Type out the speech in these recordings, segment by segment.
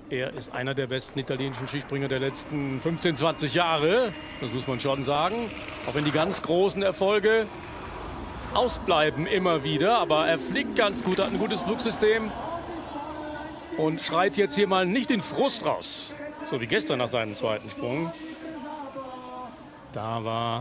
Er ist einer der besten italienischen Skispringer der letzten 15, 20 Jahre. Das muss man schon sagen. Auch wenn die ganz großen Erfolge ausbleiben immer wieder. Aber er fliegt ganz gut, hat ein gutes Flugsystem. Und schreit jetzt hier mal nicht den Frust raus. So wie gestern nach seinem zweiten Sprung. Da war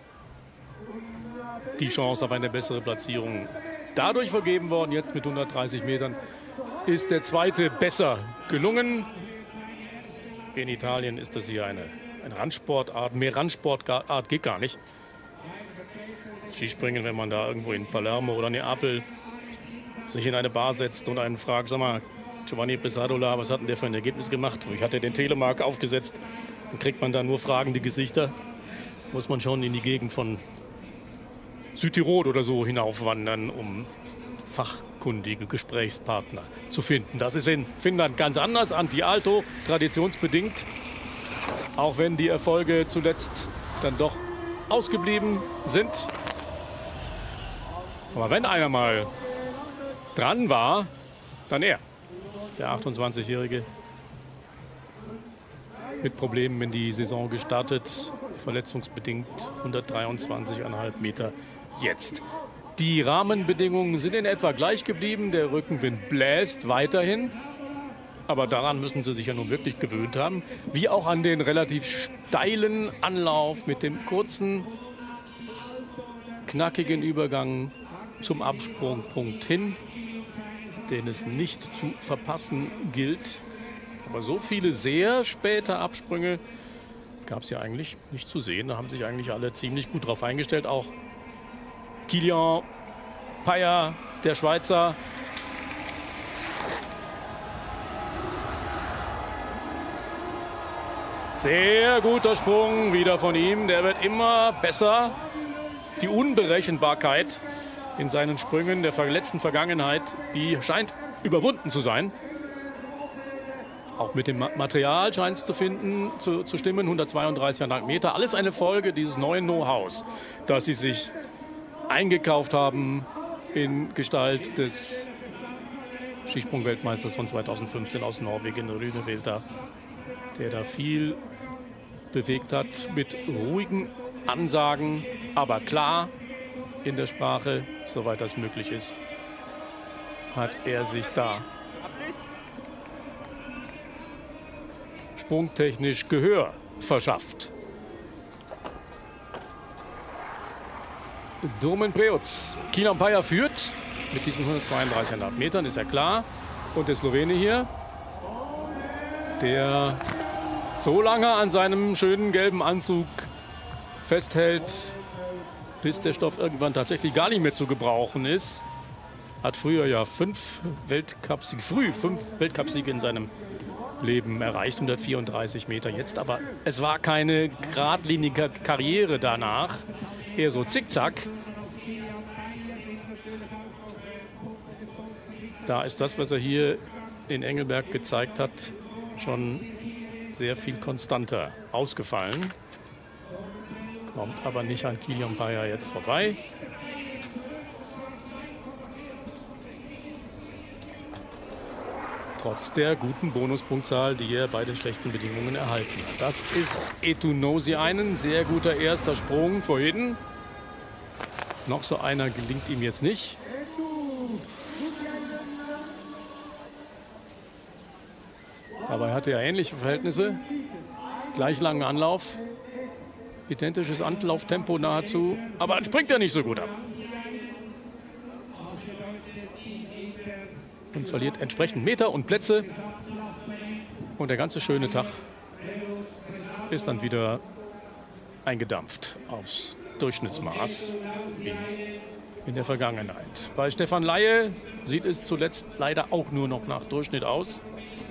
die Chance auf eine bessere Platzierung dadurch vergeben worden. Jetzt mit 130 Metern ist der zweite besser gelungen. In Italien ist das hier eine Randsportart. Mehr Randsportart geht gar nicht. Skispringen, wenn man da irgendwo in Palermo oder Neapel sich in eine Bar setzt und einen fragt, sag mal, Giovanni Bresadola, was hat denn der für ein Ergebnis gemacht? Wie hat er den Telemark aufgesetzt? Dann kriegt man da nur fragende Gesichter. Muss man schon in die Gegend von Südtirol oder so hinaufwandern, um fachkundige Gesprächspartner zu finden. Das ist in Finnland ganz anders. Anti-Aalto, traditionsbedingt. Auch wenn die Erfolge zuletzt dann doch ausgeblieben sind. Aber wenn einer mal dran war, dann er. Der 28-Jährige mit Problemen in die Saison gestartet. Verletzungsbedingt 123,5 Meter jetzt. Die Rahmenbedingungen sind in etwa gleich geblieben. Der Rückenwind bläst weiterhin. Aber daran müssen sie sich ja nun wirklich gewöhnt haben. Wie auch an den relativ steilen Anlauf mit dem kurzen, knackigen Übergang zum Absprungpunkt hin, den es nicht zu verpassen gilt. Aber so viele sehr späte Absprünge gab es ja eigentlich nicht zu sehen. Da haben sich eigentlich alle ziemlich gut drauf eingestellt. Auch Kilian Payer, der Schweizer. Sehr guter Sprung wieder von ihm. Der wird immer besser. Die Unberechenbarkeit in seinen Sprüngen der letzten Vergangenheit, die scheint überwunden zu sein. Auch mit dem Material scheint es zu stimmen. 132,5 Meter. Alles eine Folge dieses neuen Know-hows, das sie sich eingekauft haben in Gestalt des Skisprung-Weltmeisters von 2015 aus Norwegen, Rune Velta, der da viel bewegt hat mit ruhigen Ansagen, aber klar in der Sprache, soweit das möglich ist, hat er sich da sprungtechnisch Gehör verschafft. Domen Preutz. Kilian Payer führt mit diesen 132,5 Metern, ist ja klar. Und der Slowene hier, der so lange an seinem schönen gelben Anzug festhält, bis der Stoff irgendwann tatsächlich gar nicht mehr zu gebrauchen ist. Hat früher ja fünf Weltcupsiege in seinem Leben erreicht, 134 Meter jetzt. Aber es war keine geradlinige Karriere danach, eher so zickzack. Da ist das, was er hier in Engelberg gezeigt hat, schon sehr viel konstanter ausgefallen. Kommt aber nicht an Kilian Payer jetzt vorbei. Trotz der guten Bonuspunktzahl, die er bei den schlechten Bedingungen erhalten hat. Das ist Eetu Nousiainen. Sehr guter erster Sprung vorhin. Noch so einer gelingt ihm jetzt nicht. Aber er hatte ja ähnliche Verhältnisse. Gleich langen Anlauf. Identisches Anlauftempo nahezu. Aber dann springt er nicht so gut ab. Und verliert entsprechend Meter und Plätze. Und der ganze schöne Tag ist dann wieder eingedampft aufs Durchschnittsmaß wie in der Vergangenheit. Bei Stefan Laie sieht es zuletzt leider auch nur noch nach Durchschnitt aus.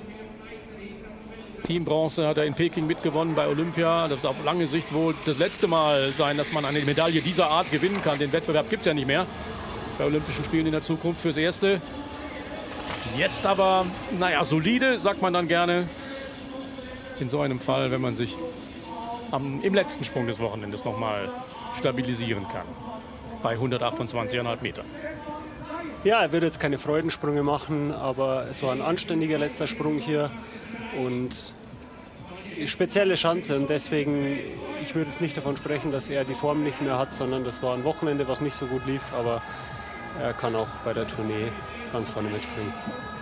Teambronze hat er in Peking mitgewonnen bei Olympia. Das wird auf lange Sicht wohl das letzte Mal sein, dass man eine Medaille dieser Art gewinnen kann. Den Wettbewerb gibt es ja nicht mehr bei Olympischen Spielen in der Zukunft fürs Erste. Jetzt aber, naja, solide, sagt man dann gerne. In so einem Fall, wenn man sich im letzten Sprung des Wochenendes nochmal stabilisieren kann. Bei 128,5 Metern. Ja, er wird jetzt keine Freudensprünge machen, aber es war ein anständiger letzter Sprung hier und spezielle Chance. Und deswegen, ich würde jetzt nicht davon sprechen, dass er die Form nicht mehr hat, sondern das war ein Wochenende, was nicht so gut lief, aber er kann auch bei der Tournee ganz vorne mitspringen.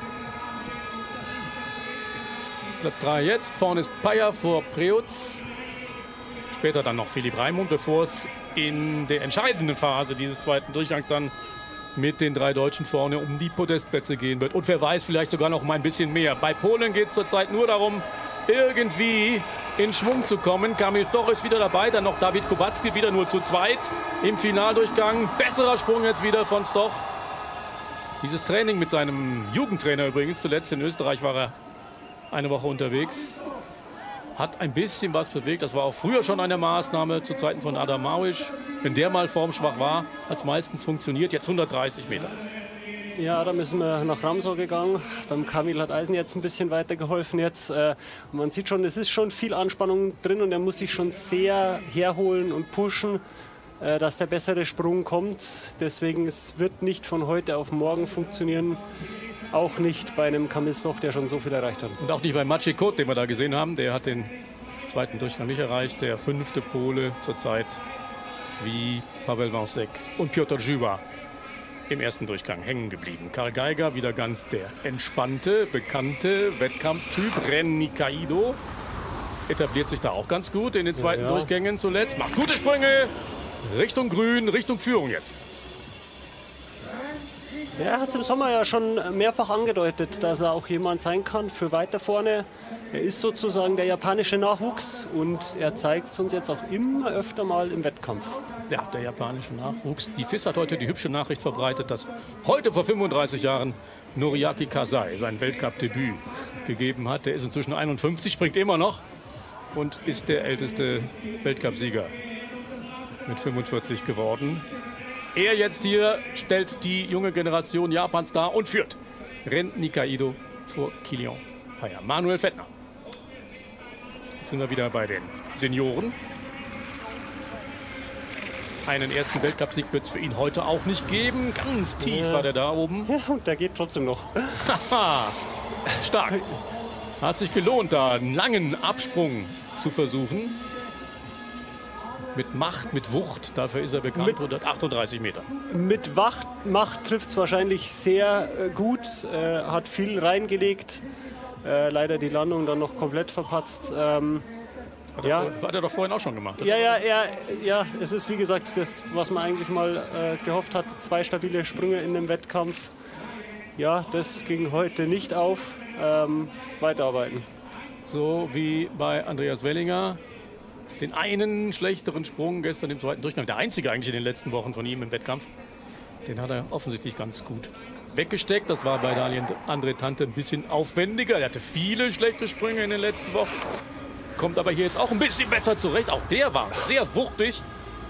Platz 3 jetzt. Vorne ist Paya vor Preutz. Später dann noch Philipp Raimund, bevor es in der entscheidenden Phase dieses zweiten Durchgangs dann mit den 3 Deutschen vorne um die Podestplätze gehen wird. Und wer weiß, vielleicht sogar noch mal ein bisschen mehr. Bei Polen geht es zurzeit nur darum, irgendwie in Schwung zu kommen. Kamil Stoch ist wieder dabei, dann noch David Kubacki, wieder nur zu zweit im Finaldurchgang. Besserer Sprung jetzt wieder von Stoch. Dieses Training mit seinem Jugendtrainer übrigens, zuletzt in Österreich war er eine Woche unterwegs, hat ein bisschen was bewegt. Das war auch früher schon eine Maßnahme zu Zeiten von Adam Małysz. Wenn der mal formschwach war, hat es meistens funktioniert. Jetzt 130 Meter. Ja, da müssen wir nach Ramsau gegangen. Beim Kamil hat Eisen jetzt ein bisschen weitergeholfen jetzt. Man sieht schon, es ist schon viel Anspannung drin und er muss sich schon sehr herholen und pushen, dass der bessere Sprung kommt. Deswegen, es wird nicht von heute auf morgen funktionieren. Auch nicht bei einem Kamil Stoch, der schon so viel erreicht hat. Und auch nicht bei Maciej Kot, den wir da gesehen haben. Der hat den zweiten Durchgang nicht erreicht. Der 5. Pole zurzeit wie Paweł Wąsek und Piotr Żyła im ersten Durchgang hängen geblieben. Karl Geiger wieder ganz der entspannte, bekannte Wettkampftyp. Ren Nikaido etabliert sich da auch ganz gut in den zweiten Durchgängen zuletzt. Macht gute Sprünge Richtung Grün, Richtung Führung jetzt. Er hat es im Sommer ja schon mehrfach angedeutet, dass er auch jemand sein kann für weiter vorne. Er ist sozusagen der japanische Nachwuchs und er zeigt es uns jetzt auch immer öfter mal im Wettkampf. Ja, der japanische Nachwuchs. Die FIS hat heute die hübsche Nachricht verbreitet, dass heute vor 35 Jahren Noriaki Kasai sein Weltcup-Debüt gegeben hat. Der ist inzwischen 51, springt immer noch und ist der älteste Weltcupsieger mit 45 geworden. Er jetzt hier stellt die junge Generation Japans dar und führt Ren Nikaido vor Kilian Paya. Manuel Fettner. Jetzt sind wir wieder bei den Senioren. Einen ersten Weltcupsieg wird es für ihn heute auch nicht geben. Ganz tief war der da oben. Ja, und der geht trotzdem noch. Stark. Hat sich gelohnt, da einen langen Absprung zu versuchen. Mit Macht, mit Wucht, dafür ist er bekannt, 138 Meter. Mit Macht trifft es wahrscheinlich sehr gut, hat viel reingelegt, leider die Landung dann noch komplett verpatzt. Hat er doch vorhin auch schon gemacht. Ja, es ist wie gesagt das, was man eigentlich mal gehofft hat, 2 stabile Sprünge in dem Wettkampf. Ja, das ging heute nicht auf, weiterarbeiten. So wie bei Andreas Wellinger. Den einen schlechteren Sprung gestern im zweiten Durchgang, der einzige eigentlich in den letzten Wochen von ihm im Wettkampf, den hat er offensichtlich ganz gut weggesteckt. Das war bei Daniel André Tante ein bisschen aufwendiger. Er hatte viele schlechte Sprünge in den letzten Wochen, kommt aber hier jetzt auch ein bisschen besser zurecht. Auch der war sehr wuchtig.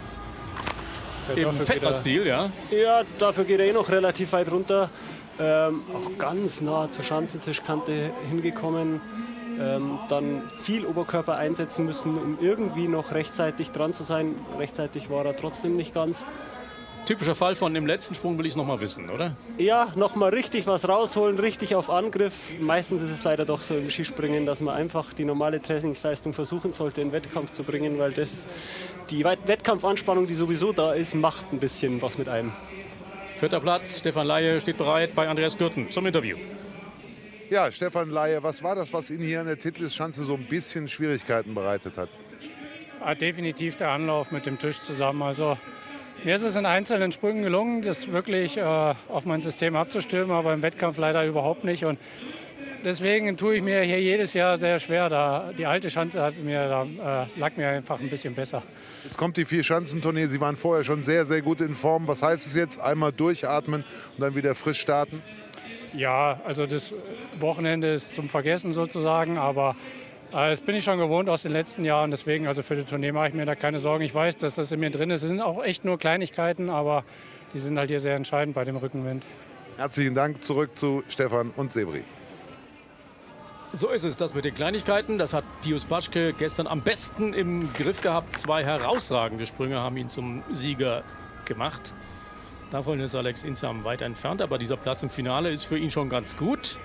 Im Fettner-Stil, ja. Ja, dafür geht er eh noch relativ weit runter. Auch ganz nah zur Schanzentischkante hingekommen. Dann viel Oberkörper einsetzen müssen, um irgendwie noch rechtzeitig dran zu sein. Rechtzeitig war er trotzdem nicht ganz. Typischer Fall von dem letzten Sprung will ich es noch mal wissen, oder? Ja, noch mal richtig was rausholen, richtig auf Angriff. Meistens ist es leider doch so im Skispringen, dass man einfach die normale Trainingsleistung versuchen sollte, in den Wettkampf zu bringen, weil das die Wettkampfanspannung, die sowieso da ist, macht ein bisschen was mit einem. 4. Platz, Stefan Laie steht bereit bei Andreas Gürten zum Interview. Ja, Stefan Laie, was war das, was Ihnen hier in der Titlisschanze so ein bisschen Schwierigkeiten bereitet hat? Ja, definitiv der Anlauf mit dem Tisch zusammen. Also mir ist es in einzelnen Sprüngen gelungen, das wirklich auf mein System abzustimmen, aber im Wettkampf leider überhaupt nicht. Und deswegen tue ich mir hier jedes Jahr sehr schwer. Da die alte Schanze lag mir einfach ein bisschen besser. Jetzt kommt die Vierschanzentournee. Sie waren vorher schon sehr, sehr gut in Form. Was heißt es jetzt? Einmal durchatmen und dann wieder frisch starten? Ja, also das Wochenende ist zum Vergessen sozusagen, aber das bin ich schon gewohnt aus den letzten Jahren. Deswegen, also für die Tournee mache ich mir da keine Sorgen. Ich weiß, dass das in mir drin ist. Es sind auch echt nur Kleinigkeiten, aber die sind halt hier sehr entscheidend bei dem Rückenwind. Herzlichen Dank, zurück zu Stefan und Sebri. So ist es, das mit den Kleinigkeiten. Das hat Pius Paschke gestern am besten im Griff gehabt. 2 herausragende Sprünge haben ihn zum Sieger gemacht. Davon ist Alex Insam weit entfernt, aber dieser Platz im Finale ist für ihn schon ganz gut.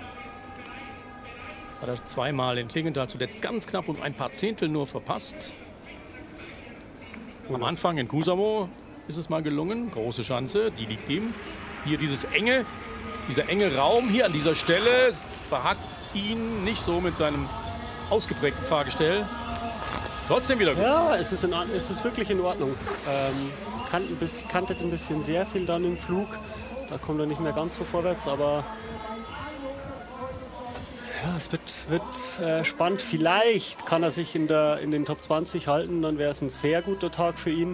Hat er zweimal in Klingenthal zuletzt ganz knapp um ein paar Zehntel nur verpasst. Am Anfang in Kuusamo ist es mal gelungen. Große Chance, die liegt ihm. Hier dieser enge Raum hier an dieser Stelle behagt ihn nicht so mit seinem ausgeprägten Fahrgestell. Trotzdem wieder gut. Ja, es ist wirklich in Ordnung. Kantet ein bisschen sehr viel dann im Flug. Da kommt er nicht mehr ganz so vorwärts, aber ja, es wird spannend. Vielleicht kann er sich in den Top 20 halten, dann wäre es ein sehr guter Tag für ihn.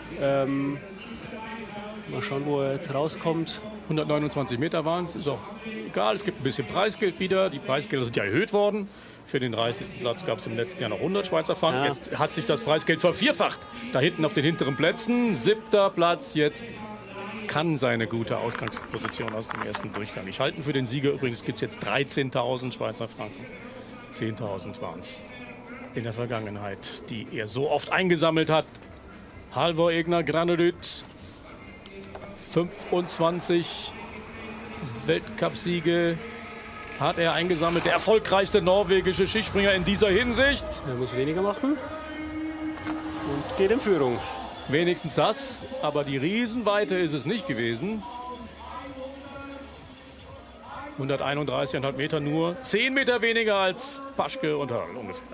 Mal schauen, wo er jetzt rauskommt. 129 Meter waren es, ist auch egal. Es gibt ein bisschen Preisgeld wieder. Die Preisgelder sind ja erhöht worden. Für den 30. Platz gab es im letzten Jahr noch 100 Schweizer Franken. Ja. Jetzt hat sich das Preisgeld vervierfacht. Da hinten auf den hinteren Plätzen. 7. Platz jetzt kann seine gute Ausgangsposition aus dem ersten Durchgang nicht halten. Für den Sieger übrigens gibt es jetzt 13.000 Schweizer Franken. 10.000 waren es in der Vergangenheit, die er so oft eingesammelt hat. Halvor Egner Granerud, 25 Weltcupsiege hat er eingesammelt. Der erfolgreichste norwegische Skispringer in dieser Hinsicht. Er muss weniger machen und geht in Führung. Wenigstens das, aber die Riesenweite ist es nicht gewesen. 131,5 Meter nur, 10 Meter weniger als Paschke und Hörl ungefähr.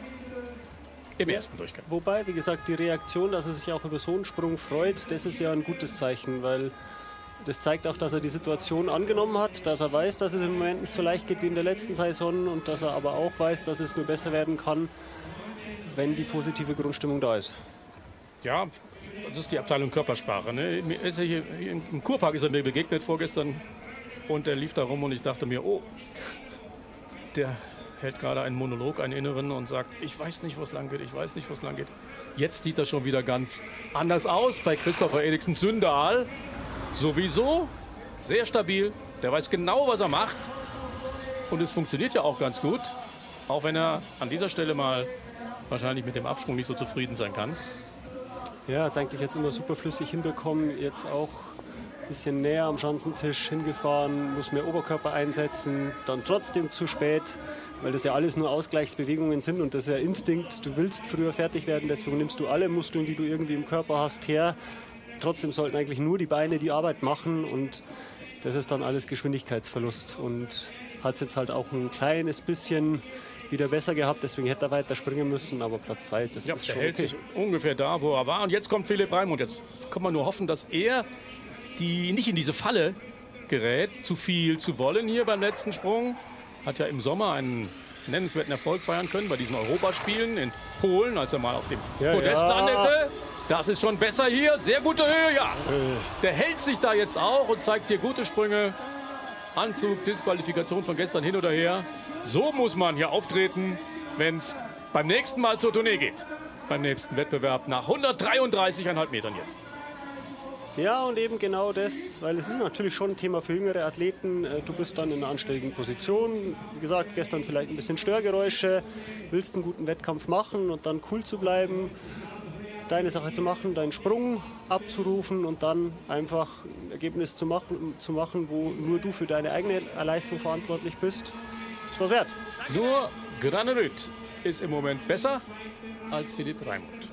Im ersten Durchgang. Wobei, wie gesagt, die Reaktion, dass er sich auch über so einen Sprung freut, das ist ja ein gutes Zeichen, weil das zeigt auch, dass er die Situation angenommen hat, dass er weiß, dass es im Moment nicht so leicht geht wie in der letzten Saison und dass er aber auch weiß, dass es nur besser werden kann, wenn die positive Grundstimmung da ist. Ja, das ist die Abteilung Körpersprache. Ne? Hier im Kurpark ist er mir begegnet vorgestern und er lief da rum und ich dachte mir, oh, der hält gerade einen Monolog, einen inneren und sagt, ich weiß nicht, wo es lang geht, ich weiß nicht, wo es lang geht. Jetzt sieht das schon wieder ganz anders aus bei Christopher Eriksen Sundahl. Sowieso sehr stabil, der weiß genau, was er macht und es funktioniert ja auch ganz gut, auch wenn er an dieser Stelle mal wahrscheinlich mit dem Absprung nicht so zufrieden sein kann. Ja, hat es eigentlich jetzt immer super flüssig hinbekommen, jetzt auch ein bisschen näher am Schanzentisch hingefahren, muss mehr Oberkörper einsetzen, dann trotzdem zu spät, weil das ja alles nur Ausgleichsbewegungen sind und das ist ja Instinkt, du willst früher fertig werden, deswegen nimmst du alle Muskeln, die du irgendwie im Körper hast, her. Trotzdem sollten eigentlich nur die Beine die Arbeit machen und das ist dann alles Geschwindigkeitsverlust und hat es jetzt halt auch ein kleines bisschen wieder besser gehabt, deswegen hätte er weiter springen müssen, aber Platz 2, das ist schon der hält sich ungefähr da, wo er war und jetzt kommt Philipp Raimund. Jetzt kann man nur hoffen, dass er nicht in diese Falle gerät, zu viel zu wollen hier beim letzten Sprung. Hat ja im Sommer einen nennenswerten Erfolg feiern können bei diesen Europaspielen in Polen, als er mal auf dem Podest landete. Das ist schon besser hier. Sehr gute Höhe, ja. Der hält sich da jetzt auch und zeigt hier gute Sprünge. Anzug, Disqualifikation von gestern hin oder her. So muss man hier auftreten, wenn es beim nächsten Mal zur Tournee geht. Beim nächsten Wettbewerb nach 133,5 Metern jetzt. Ja, und eben genau das, weil es ist natürlich schon ein Thema für jüngere Athleten. Du bist dann in einer anständigen Position. Wie gesagt, gestern vielleicht ein bisschen Störgeräusche. Willst einen guten Wettkampf machen und dann cool zu bleiben. Deine Sache zu machen, deinen Sprung abzurufen und dann einfach ein Ergebnis zu machen, wo nur du für deine eigene Leistung verantwortlich bist. Ist was wert. Nur Granerud ist im Moment besser als Philipp Raimund.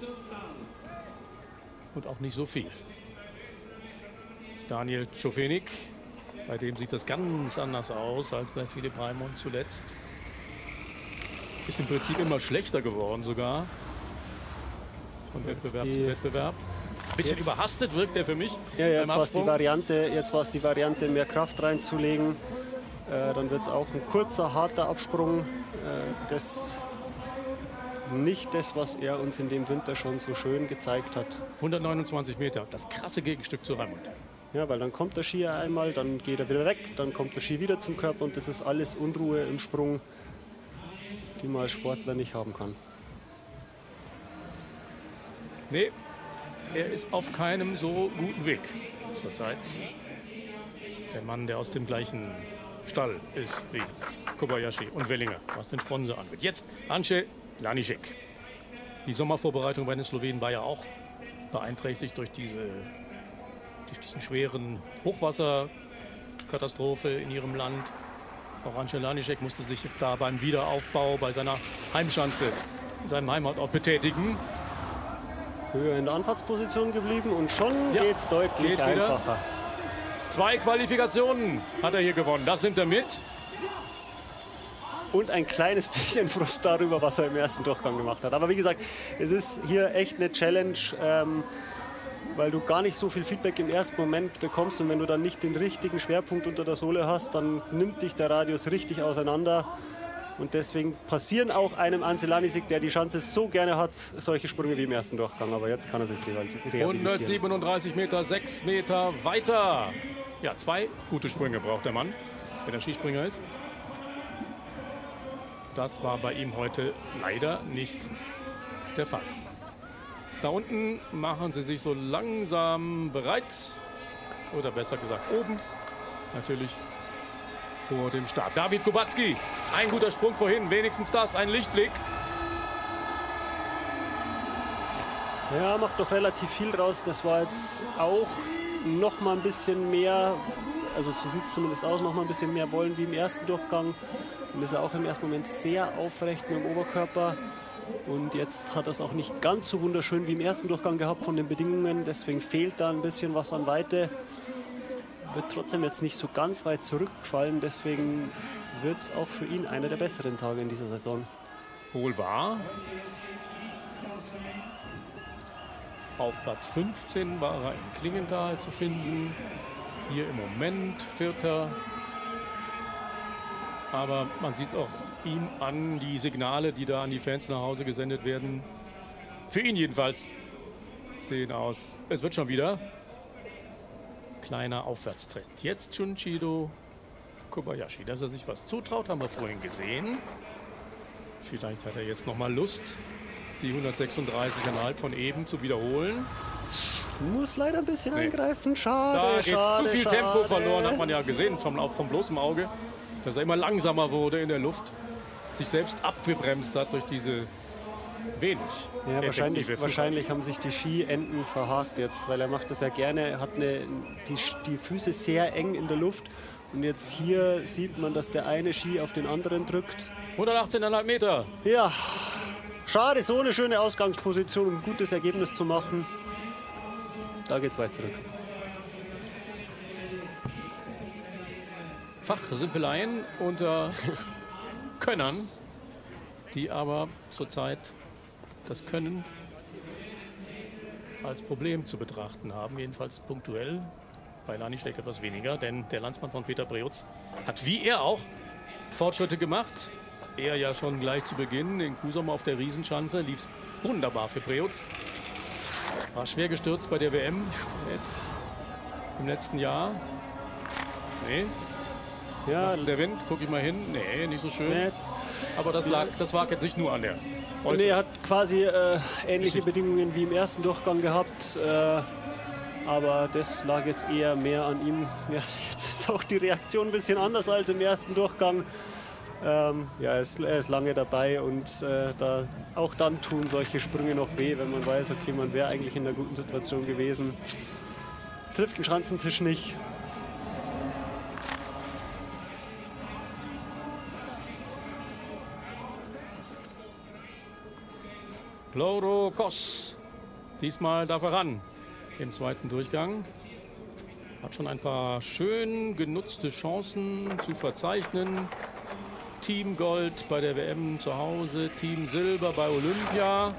Und auch nicht so viel. Daniel Czofenik, bei dem sieht das ganz anders aus als bei Philipp Raimund zuletzt. Ist im Prinzip immer schlechter geworden sogar. Von Wettbewerb zu Wettbewerb. Ein bisschen überhastet wirkt er für mich. Ja, jetzt war es die Variante, mehr Kraft reinzulegen. Dann wird es auch ein kurzer, harter Absprung. Nicht das, was er uns in dem Winter schon so schön gezeigt hat. 129 Meter, das krasse Gegenstück zu Raimund. Ja, weil dann kommt der Ski einmal, dann geht er wieder weg, dann kommt der Ski wieder zum Körper und das ist alles Unruhe im Sprung, die man als Sportler nicht haben kann. Nee, er ist auf keinem so guten Weg zurzeit. Der Mann, der aus dem gleichen Stall ist wie Kobayashi und Wellinger, was den Sponsor angeht. Jetzt Ance Lanišek. Die Sommervorbereitung bei den Slowenen war ja auch beeinträchtigt durch diese durch diesen schweren Hochwasserkatastrophe in ihrem Land. Auch Andrzej Laniszek musste sich da beim Wiederaufbau bei seiner Heimschanze in seinem Heimatort betätigen. Höher in der Anfahrtsposition geblieben und schon geht's deutlich einfacher. 2 Qualifikationen hat er hier gewonnen. Das nimmt er mit. Und ein kleines bisschen Frust darüber, was er im ersten Durchgang gemacht hat. Aber wie gesagt, es ist hier echt eine Challenge, weil du gar nicht so viel Feedback im ersten Moment bekommst. Und wenn du dann nicht den richtigen Schwerpunkt unter der Sohle hast, dann nimmt dich der Radius richtig auseinander. Und deswegen passieren auch einem Andrzej Laniszek, der die Chance so gerne hat, solche Sprünge wie im ersten Durchgang. Aber jetzt kann er sich rehabilitieren. 137 Meter, 6 Meter weiter. Ja, 2 gute Sprünge braucht der Mann, wenn er Skispringer ist. Das war bei ihm heute leider nicht der Fall. Da unten machen sie sich so langsam bereit. Oder besser gesagt oben. Natürlich vor dem Start. David Kubacki, ein guter Sprung vorhin. Wenigstens das, ein Lichtblick. Ja, macht doch relativ viel draus. Das war jetzt auch noch mal ein bisschen mehr, also so sieht es zumindest aus, noch mal ein bisschen mehr wollen wie im ersten Durchgang. Und ist er auch im ersten Moment sehr aufrecht mit dem Oberkörper. Und jetzt hat er es auch nicht ganz so wunderschön wie im ersten Durchgang gehabt von den Bedingungen. Deswegen fehlt da ein bisschen was an Weite. Wird trotzdem jetzt nicht so ganz weit zurückfallen. Deswegen wird es auch für ihn einer der besseren Tage in dieser Saison. Wohl wahr. Auf Platz 15 war er in Klingenthal zu finden. Hier im Moment 4. Aber man sieht es auch ihm an, die Signale, die da an die Fans nach Hause gesendet werden. Für ihn jedenfalls sehen aus. Es wird schon wieder. Kleiner Aufwärtstrend. Jetzt Junichiro Kobayashi. Dass er sich was zutraut, haben wir vorhin gesehen. Vielleicht hat er jetzt noch mal Lust, die 136,5 von eben zu wiederholen. Muss leider ein bisschen eingreifen. Schade, Da geht schade, zu viel schade. Tempo verloren, hat man ja gesehen vom bloßen Auge. Dass er immer langsamer wurde in der Luft. Sich selbst abgebremst hat durch diese wenig Ja, effektive wahrscheinlich haben sich die Skienden verhakt jetzt, weil er macht das ja gerne. Er hat die Füße sehr eng in der Luft. Und jetzt hier sieht man, dass der eine Ski auf den anderen drückt. 118,5 Meter. Ja, schade, so eine schöne Ausgangsposition, um ein gutes Ergebnis zu machen. Da geht's weit zurück. Fachsimpeleien unter Könnern, die aber zurzeit das Können als Problem zu betrachten haben, jedenfalls punktuell. Bei Laniszek etwas weniger, denn der Landsmann von Peter Preutz hat wie er auch Fortschritte gemacht. Er ja schon gleich zu Beginn in Kusum auf der Riesenschanze, lief es wunderbar für Preutz. War schwer gestürzt bei der WM im letzten Jahr. Nee. Ja, Der Wind, gucke ich mal hin. Nee, nicht so schön. nee, Aber das lag jetzt nicht nur an der nee, er hat quasi ähnliche Geschichte. Bedingungen wie im ersten Durchgang gehabt. Aber das lag jetzt eher mehr an ihm. Ja, jetzt ist auch die Reaktion ein bisschen anders als im ersten Durchgang. Ja, er ist lange dabei und auch dann tun solche Sprünge noch weh, wenn man weiß, okay, man wäre eigentlich in einer guten Situation gewesen. Trifft den Schanzentisch nicht. Lauro Kos. Diesmal darf er ran im zweiten Durchgang. Hat schon ein paar schön genutzte Chancen zu verzeichnen. Team Gold bei der WM zu Hause, Team Silber bei Olympia.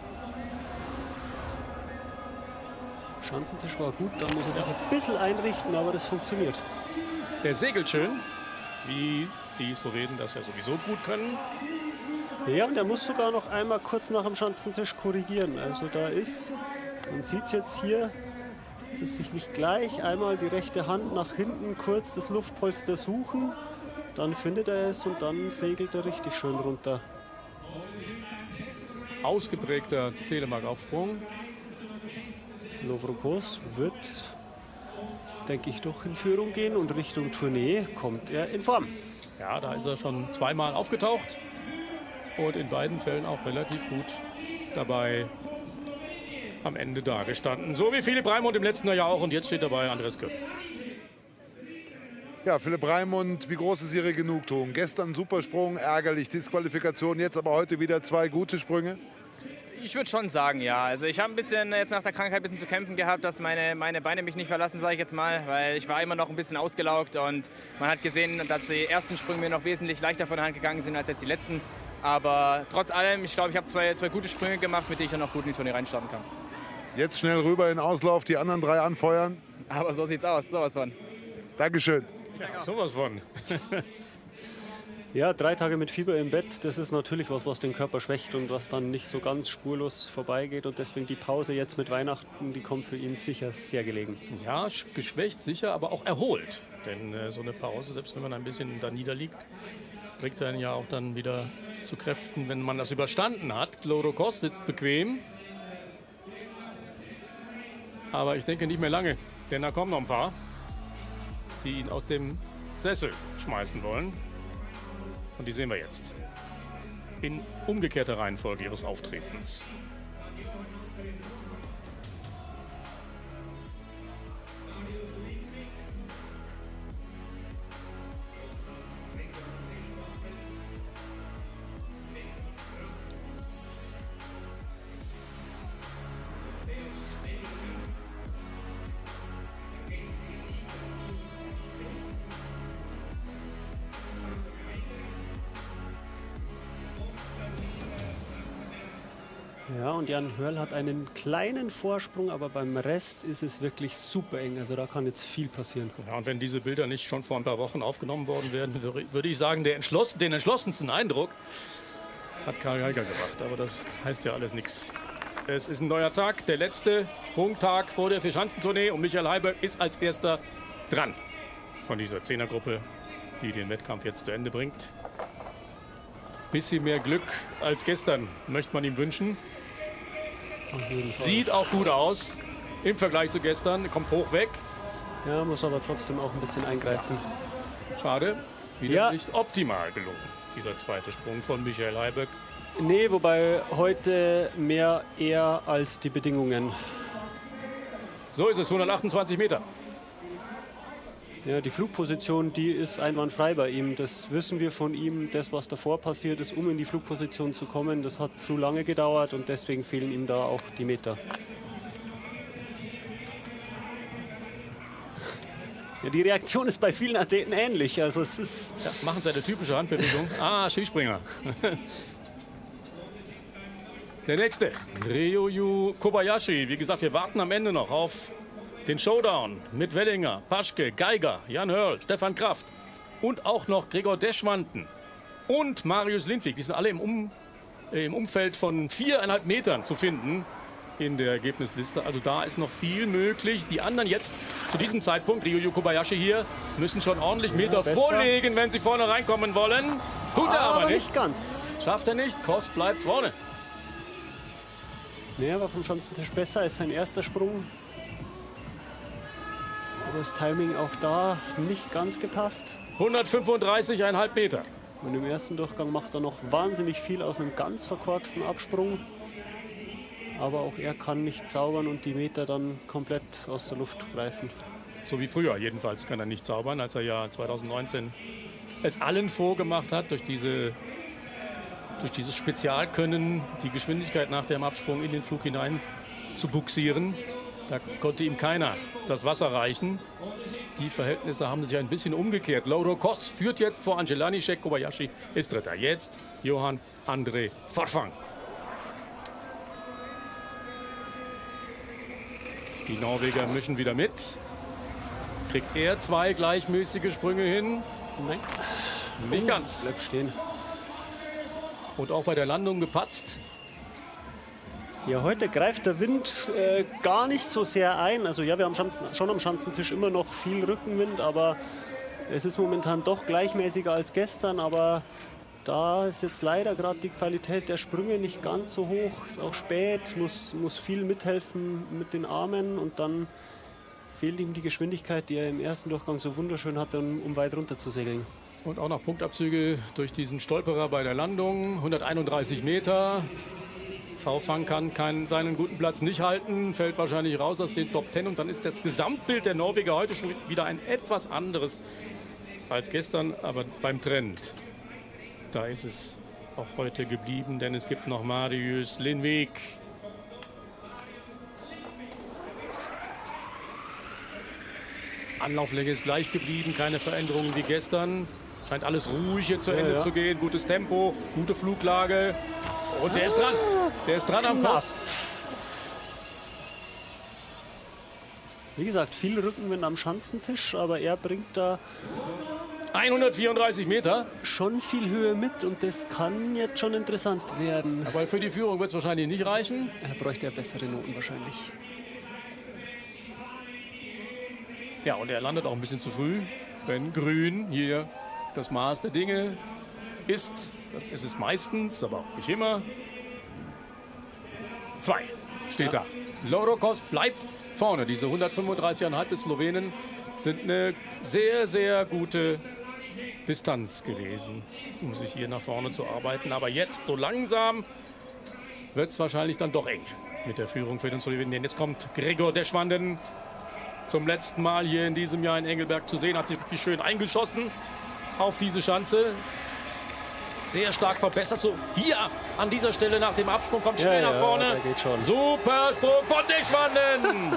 Schanzentisch war gut, da muss er sich ein bisschen einrichten, aber das funktioniert. Der segelt schön, wie die Slowenen das ja sowieso gut können. Ja, und er muss sogar noch einmal kurz nach dem Schanzentisch korrigieren. Also da ist, man sieht es jetzt hier, es ist sich nicht gleich, einmal die rechte Hand nach hinten kurz das Luftpolster suchen, dann findet er es und dann segelt er richtig schön runter. Ausgeprägter Telemark-Aufsprung. Lauro Kos wird, denke ich, doch in Führung gehen und Richtung Tournee kommt er in Form. Ja, da ist er schon zweimal aufgetaucht und in beiden Fällen auch relativ gut dabei am Ende dagestanden. So wie Philipp Raimund im letzten Jahr auch. Und jetzt steht dabei Andreas Köpp. Ja, Philipp Raimund, wie groß ist Ihre Genugtuung? Gestern Supersprung, ärgerlich, Disqualifikation, jetzt aber heute wieder 2 gute Sprünge. Ich würde schon sagen, ja. Also ich habe ein bisschen jetzt nach der Krankheit ein bisschen zu kämpfen gehabt, dass meine Beine mich nicht verlassen, sage ich jetzt mal, weil ich war immer noch ein bisschen ausgelaugt und man hat gesehen, dass die ersten Sprünge mir noch wesentlich leichter von der Hand gegangen sind als jetzt die letzten. Aber trotz allem, ich glaube, ich habe zwei gute Sprünge gemacht, mit denen ich dann noch gut in die Turnier reinstarten kann. Jetzt schnell rüber in den Auslauf, die anderen 3 anfeuern. Aber so sieht's aus, sowas von. Dankeschön. Ja, sowas von. Ja, 3 Tage mit Fieber im Bett, das ist natürlich was den Körper schwächt und was dann nicht so ganz spurlos vorbeigeht. Und deswegen die Pause jetzt mit Weihnachten, die kommt für ihn sicher sehr gelegen. Ja, geschwächt sicher, aber auch erholt. Denn so eine Pause, selbst wenn man ein bisschen da niederliegt, bringt einen ja auch dann wieder zu Kräften, wenn man das überstanden hat. Loro Kos sitzt bequem. Aber ich denke nicht mehr lange, denn da kommen noch ein paar, die ihn aus dem Sessel schmeißen wollen. Und die sehen wir jetzt in umgekehrter Reihenfolge ihres Auftretens. Ja, und Jan Hörl hat einen kleinen Vorsprung, aber beim Rest ist es wirklich super eng. Also da kann jetzt viel passieren. Ja, und wenn diese Bilder nicht schon vor ein paar Wochen aufgenommen worden wären, würde ich sagen, den entschlossensten Eindruck hat Karl Geiger gemacht. Aber das heißt ja alles nichts. Es ist ein neuer Tag, der letzte Sprungtag vor der Vierschanzentournee. Und Michael Heiberg ist als erster dran von dieser Zehnergruppe, die den Wettkampf jetzt zu Ende bringt. Bisschen mehr Glück als gestern möchte man ihm wünschen. Sieht auch gut aus im Vergleich zu gestern. Kommt hoch weg. Ja, muss aber trotzdem auch ein bisschen eingreifen. Schade. Wieder Ja. nicht optimal gelungen, dieser zweite Sprung von Michael Heiberg. Nee, wobei heute mehr er als die Bedingungen. So ist es, 128 Meter. Ja, die Flugposition, die ist einwandfrei bei ihm. Das wissen wir von ihm. Das, was davor passiert ist, um in die Flugposition zu kommen, das hat zu lange gedauert und deswegen fehlen ihm da auch die Meter. Ja, die Reaktion ist bei vielen Athleten ähnlich. Also es ist Ja, machen Sie eine typische Handbewegung. Ah, Skispringer. Der nächste, Ryoyu Kobayashi. Wie gesagt, wir warten am Ende noch auf den Showdown mit Wellinger, Paschke, Geiger, Jan Hörl, Stefan Kraft und auch noch Gregor Deschwanten und Marius Lindwig. Die sind alle im Umfeld von 4,5 Metern zu finden in der Ergebnisliste. Also da ist noch viel möglich. Die anderen jetzt zu diesem Zeitpunkt, Ryoyu Kobayashi hier, müssen schon ordentlich Meter besser. vorlegen, wenn sie vorne reinkommen wollen. Tut er aber nicht. nicht ganz. Schafft er nicht. Kos bleibt vorne. Nee, war vom Schanzentisch besser als sein erster Sprung. Aber das Timing auch da nicht ganz gepasst. 135,5 Meter. Und im ersten Durchgang macht er noch wahnsinnig viel aus einem ganz verkorksten Absprung. Aber auch er kann nicht zaubern und die Meter dann komplett aus der Luft greifen. So wie früher jedenfalls kann er nicht zaubern, als er ja 2019 es allen vorgemacht hat, durch dieses Spezialkönnen, die Geschwindigkeit nach dem Absprung in den Flug hinein zu buxieren. Da konnte ihm keiner das Wasser reichen. Die Verhältnisse haben sich ein bisschen umgekehrt. Loro Kos führt jetzt vor Angelani, Kobayashi ist Dritter. Jetzt Johan André Forfang. Die Norweger mischen wieder mit. Kriegt er 2 gleichmäßige Sprünge hin? Nein, Nicht ganz. bleibt stehen. Und auch bei der Landung gepatzt. Ja, heute greift der Wind gar nicht so sehr ein. Also ja, wir haben schon am Schanzentisch immer noch viel Rückenwind, aber es ist momentan doch gleichmäßiger als gestern. Aber da ist jetzt leider gerade die Qualität der Sprünge nicht ganz so hoch. Ist auch spät, muss viel mithelfen mit den Armen und dann fehlt ihm die Geschwindigkeit, die er im ersten Durchgang so wunderschön hatte, um weit runter zu segeln. Und auch noch Punktabzüge durch diesen Stolperer bei der Landung. 131 Meter. V-Fang kann seinen guten Platz nicht halten, fällt wahrscheinlich raus aus den Top 10 und dann ist das Gesamtbild der Norweger heute schon wieder ein etwas anderes als gestern, aber beim Trend, da ist es auch heute geblieben, denn es gibt noch Marius Lindvik. Anlauflänge ist gleich geblieben, keine Veränderungen wie gestern. Scheint alles ruhig hier zu Ende zu gehen. Gutes Tempo, gute Fluglage. Und der ist dran. Der ist dran am Pass. Wie gesagt, viel Rückenwind am Schanzentisch, aber er bringt da 134 Meter. schon viel Höhe mit und das kann jetzt schon interessant werden. Aber für die Führung wird es wahrscheinlich nicht reichen. Er bräuchte ja bessere Noten wahrscheinlich. Ja, und er landet auch ein bisschen zu früh. Wenn grün hier das Maß der Dinge ist, das ist es meistens, aber auch nicht immer. 2 steht da. Lorokos bleibt vorne. Diese 135,5 des Slowenen sind eine sehr, sehr gute Distanz gewesen, um sich hier nach vorne zu arbeiten. Aber jetzt so langsam wird es wahrscheinlich dann doch eng mit der Führung für den Slowenen. Denn jetzt kommt Gregor Deschwanden zum letzten Mal hier in diesem Jahr in Engelberg zu sehen. Hat sich wirklich schön eingeschossen auf diese Schanze. Sehr stark verbessert. So, hier an dieser Stelle nach dem Absprung kommt schnell nach vorne. der geht schon. Super Sprung von Deschwanden.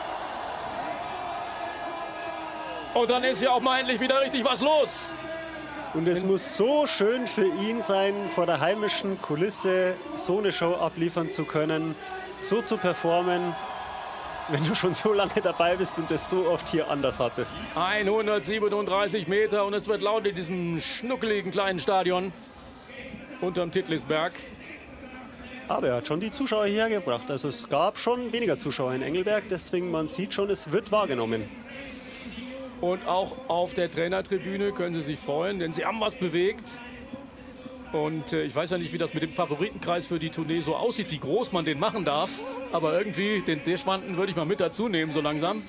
Und dann ist ja auch mal endlich wieder richtig was los. Und es muss so schön für ihn sein, vor der heimischen Kulisse so eine Show abliefern zu können, so zu performen, wenn du schon so lange dabei bist und das so oft hier anders hattest. 137 Meter und es wird laut in diesem schnuckeligen kleinen Stadion unterm Titlisberg. Aber er hat schon die Zuschauer hierher gebracht. Also es gab schon weniger Zuschauer in Engelberg, deswegen man sieht schon, es wird wahrgenommen. Und auch auf der Trainertribüne können Sie sich freuen, denn Sie haben was bewegt. Und ich weiß ja nicht, wie das mit dem Favoritenkreis für die Tournee so aussieht, wie groß man den machen darf. Aber irgendwie, den Deschwanden würde ich mal mit dazu nehmen, so langsam.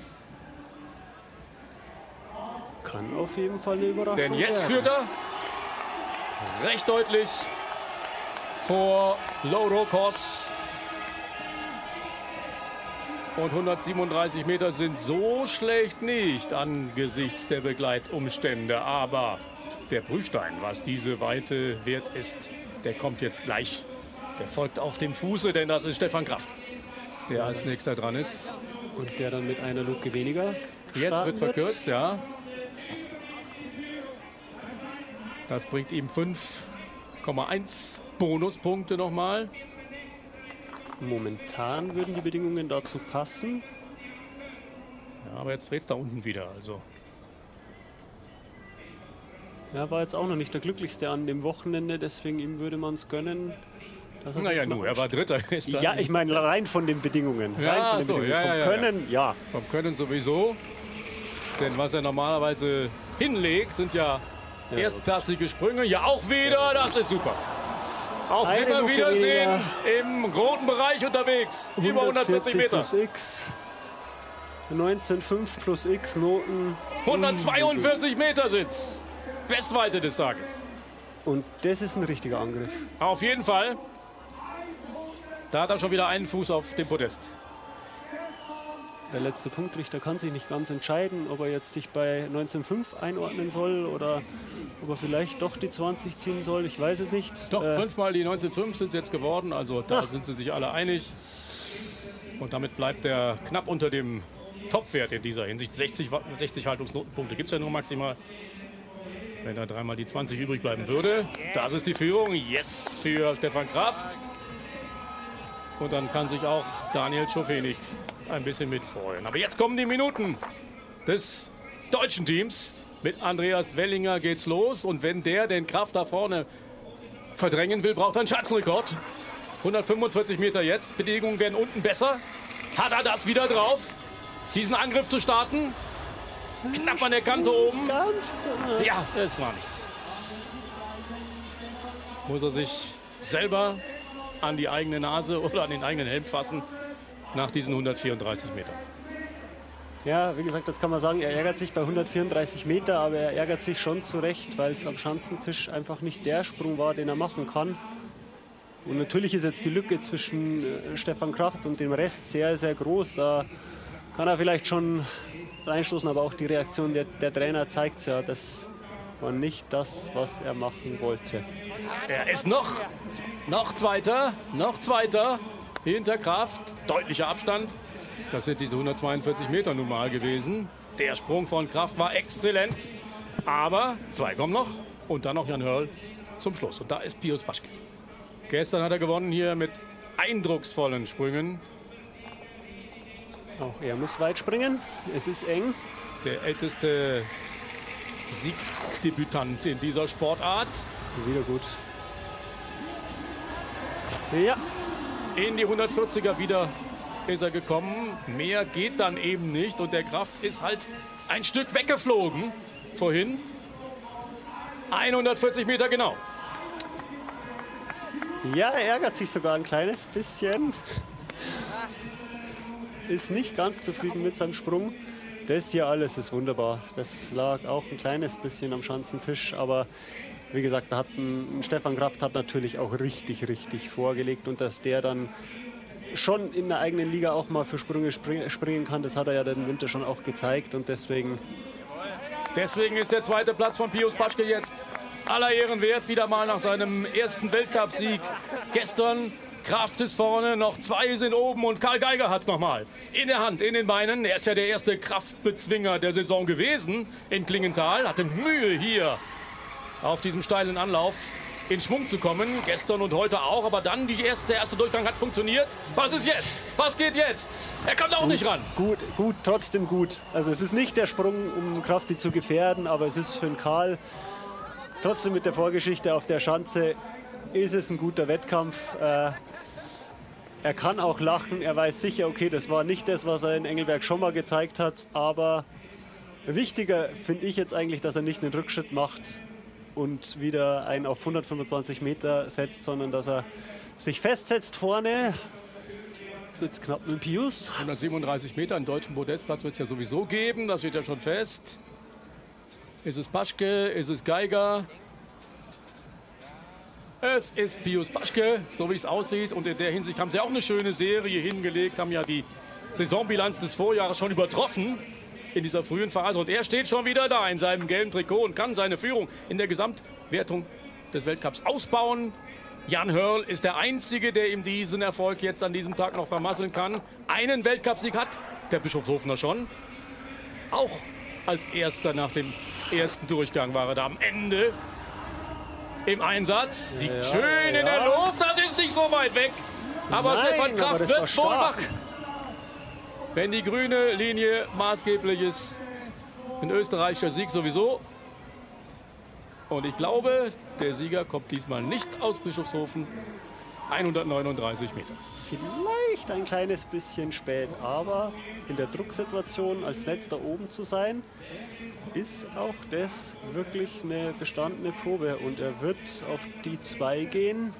Kann auf jeden Fall eine Überraschung Denn jetzt werden. führt er recht deutlich vor Lorokos. Und 137 Meter sind so schlecht nicht angesichts der Begleitumstände. Aber der Prüfstein, was diese Weite wert ist, der kommt jetzt gleich. Der folgt auf dem Fuße, denn das ist Stefan Kraft, der als nächster dran ist. Und der dann mit einer Luke weniger Jetzt starten wird verkürzt, ja. Das bringt ihm 5,1 Bonuspunkte nochmal. Momentan würden die Bedingungen dazu passen. Ja, aber jetzt dreht es da unten wieder. Also. Er war jetzt auch noch nicht der Glücklichste an dem Wochenende, deswegen ihm würde man es gönnen. dass er Naja, jetzt mal nur, er war Dritter gestern. Ja, ich meine rein von den Bedingungen. Ja, Rein von den so, Bedingungen. ja, Vom ja, Können, ja. Vom Können sowieso. Denn was er normalerweise hinlegt, sind ja erstklassige Sprünge. Ja, auch wieder, das ist super. Auf Eine immer Luke Wiedersehen im roten Bereich unterwegs. Über 140 Meter. plus X. 19,5 plus X Noten. 142 Meter sind's. Bestweite des Tages. Und das ist ein richtiger Angriff. Auf jeden Fall. Da hat er schon wieder einen Fuß auf dem Podest. Der letzte Punktrichter kann sich nicht ganz entscheiden, ob er jetzt sich bei 19,5 einordnen soll oder ob er vielleicht doch die 20 ziehen soll. Ich weiß es nicht. Doch, 5-mal die 19,5 sind es jetzt geworden. Also da Ach. sind sie sich alle einig. Und damit bleibt er knapp unter dem Topwert in dieser Hinsicht. 60 Haltungsnotenpunkte gibt es ja nur maximal. Wenn da 3-mal die 20 übrig bleiben würde. Das ist die Führung. Yes für Stefan Kraft. Und dann kann sich auch Daniel Czofenik ein bisschen mitfreuen. Aber jetzt kommen die Minuten des deutschen Teams. Mit Andreas Wellinger geht's los. Und wenn der den Kraft da vorne verdrängen will, braucht er einen Schanzenrekord. 145 Meter jetzt. Bedingungen werden unten besser. Hat er das wieder drauf, diesen Angriff zu starten? Knapp an der Kante oben. Ganz Ja, es war nichts. Muss er sich selber an die eigene Nase oder an den eigenen Helm fassen nach diesen 134 Metern. Ja, wie gesagt, jetzt kann man sagen, er ärgert sich bei 134 Meter, aber er ärgert sich schon zu Recht, weil es am Schanzentisch einfach nicht der Sprung war, den er machen kann. Und natürlich ist jetzt die Lücke zwischen Stefan Kraft und dem Rest sehr, sehr groß. Da kann er vielleicht schon reinstoßen, aber auch die Reaktion der Trainer zeigt es ja. Das war nicht das, was er machen wollte. Er ist noch Zweiter, hinter Kraft. Deutlicher Abstand. Das sind diese 142 Meter nun mal gewesen. Der Sprung von Kraft war exzellent. Aber 2 kommen noch. Und dann noch Jan Hörl zum Schluss. Und da ist Pius Paschke. Gestern hat er gewonnen hier mit eindrucksvollen Sprüngen. Auch er muss weit springen. Es ist eng. Der älteste Siegdebütant in dieser Sportart. Wieder gut. Ja. In die 140er wieder ist er gekommen. Mehr geht dann eben nicht. Und der Kraft ist halt ein Stück weggeflogen vorhin. 140 Meter genau. Ja, er ärgert sich sogar ein kleines bisschen. Ist nicht ganz zufrieden mit seinem Sprung. Das hier alles ist wunderbar. Das lag auch ein kleines bisschen am Schanzentisch. Aber wie gesagt, da hat Stefan Kraft hat natürlich auch richtig vorgelegt. Und dass der dann schon in der eigenen Liga auch mal für Sprünge springen kann, das hat er ja den Winter schon auch gezeigt. Und deswegen ist der zweite Platz von Pius Paschke jetzt aller Ehren wert. Wieder mal nach seinem ersten Weltcupsieg gestern. Kraft ist vorne, noch 2 sind oben und Karl Geiger hat es nochmal in der Hand, in den Beinen. Er ist ja der erste Kraftbezwinger der Saison gewesen in Klingenthal. Hatte Mühe hier auf diesem steilen Anlauf in Schwung zu kommen. Gestern und heute auch, aber dann der erste Durchgang hat funktioniert. Was ist jetzt? Was geht jetzt? Er kommt auch nicht ran. Gut, trotzdem gut. Also es ist nicht der Sprung, um Krafti zu gefährden, aber es ist für den Karl trotzdem mit der Vorgeschichte auf der Schanze ist es ein guter Wettkampf. Er kann auch lachen, er weiß sicher, okay, das war nicht das, was er in Engelberg schon mal gezeigt hat, aber wichtiger finde ich jetzt eigentlich, dass er nicht einen Rückschritt macht und wieder einen auf 125 Meter setzt, sondern dass er sich festsetzt vorne. Jetzt wird es knapp mit Pius. 137 Meter, einen deutschen Podestplatz wird es ja sowieso geben, das steht ja schon fest. Ist es Paschke, ist es Geiger? Es ist Pius Paschke, so wie es aussieht. Und in der Hinsicht haben sie auch eine schöne Serie hingelegt, haben ja die Saisonbilanz des Vorjahres schon übertroffen in dieser frühen Phase. Und er steht schon wieder da in seinem gelben Trikot und kann seine Führung in der Gesamtwertung des Weltcups ausbauen. Jan Hörl ist der Einzige, der ihm diesen Erfolg jetzt an diesem Tag noch vermasseln kann. Einen Weltcupsieg hat der Bischofshofener schon. Auch als Erster nach dem ersten Durchgang war er da am Ende im Einsatz. Sieht schön in der Luft, das ist nicht so weit weg. Aber Stefan Kraft wird wohl wach. Wenn die grüne Linie maßgeblich ist, ein österreichischer Sieg sowieso. Und ich glaube, der Sieger kommt diesmal nicht aus Bischofshofen. 139 Meter. Vielleicht ein kleines bisschen spät, aber in der Drucksituation als letzter oben zu sein, ist auch das wirklich eine bestandene Probe. Und er wird auf die 2 gehen.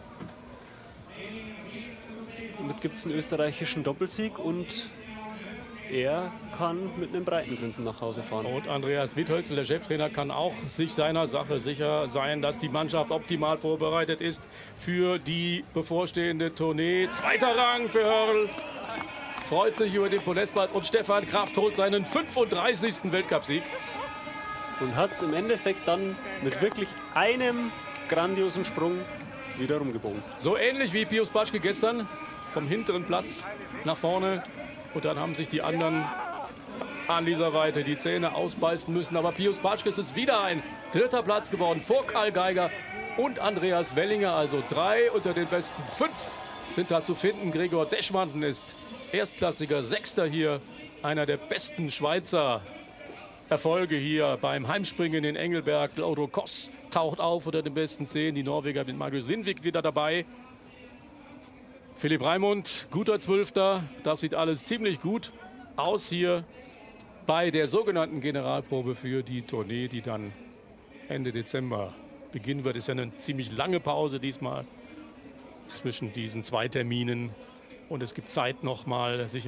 Damit gibt es einen österreichischen Doppelsieg und er kann mit einem breiten Grinsen nach Hause fahren. Und Andreas Witthölzel, der Cheftrainer, kann auch sich seiner Sache sicher sein, dass die Mannschaft optimal vorbereitet ist für die bevorstehende Tournee. 2. Rang für Hörl. Freut sich über den Podestplatz und Stefan Kraft holt seinen 35. Weltcupsieg. Und hat es im Endeffekt dann mit wirklich einem grandiosen Sprung wieder rumgebogen. So ähnlich wie Pius Paschke gestern vom hinteren Platz nach vorne. Und dann haben sich die anderen an dieser Weite die Zähne ausbeißen müssen. Aber Pius Paschke ist wieder ein 3. Platz geworden vor Karl Geiger und Andreas Wellinger. Also 3 unter den besten 5 sind da zu finden. Gregor Deschwanden ist erstklassiger 6. hier. Einer der besten Schweizer Erfolge hier beim Heimspringen in Engelberg. Claudio Koss taucht auf unter den besten 10. Die Norweger mit Marius Lindvik wieder dabei. Philipp Raimund, guter 12. Das sieht alles ziemlich gut aus hier bei der sogenannten Generalprobe für die Tournee, die dann Ende Dezember beginnen wird. Ist ja eine ziemlich lange Pause diesmal zwischen diesen 2 Terminen. Und es gibt Zeit, noch mal sich